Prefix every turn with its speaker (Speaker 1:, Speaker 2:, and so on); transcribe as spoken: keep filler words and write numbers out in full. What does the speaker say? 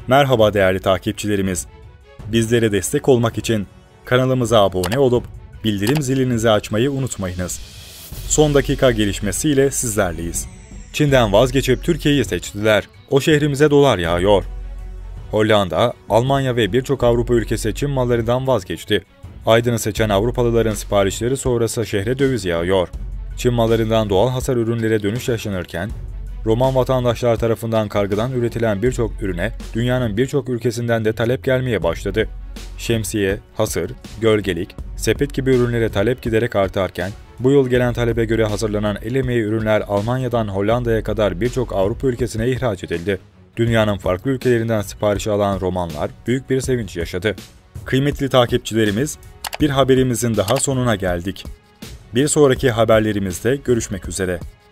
Speaker 1: Merhaba değerli takipçilerimiz. Bizlere destek olmak için kanalımıza abone olup bildirim zilinizi açmayı unutmayınız. Son dakika gelişmesiyle sizlerleyiz. Çin'den vazgeçip Türkiye'yi seçtiler. O şehrimize dolar yağıyor. Hollanda, Almanya ve birçok Avrupa ülkesi Çin mallarından vazgeçti. Aydın'ı seçen Avrupalıların siparişleri sonrası şehre döviz yağıyor. Çin mallarından doğal hasar ürünlere dönüş yaşanırken, Roman vatandaşlar tarafından kargıdan üretilen birçok ürüne dünyanın birçok ülkesinden de talep gelmeye başladı. Şemsiye, hasır, gölgelik, sepet gibi ürünlere talep giderek artarken, bu yıl gelen talebe göre hazırlanan el emeği ürünler Almanya'dan Hollanda'ya kadar birçok Avrupa ülkesine ihraç edildi. Dünyanın farklı ülkelerinden sipariş alan Romanlar büyük bir sevinç yaşadı. Kıymetli takipçilerimiz, bir haberimizin daha sonuna geldik. Bir sonraki haberlerimizde görüşmek üzere.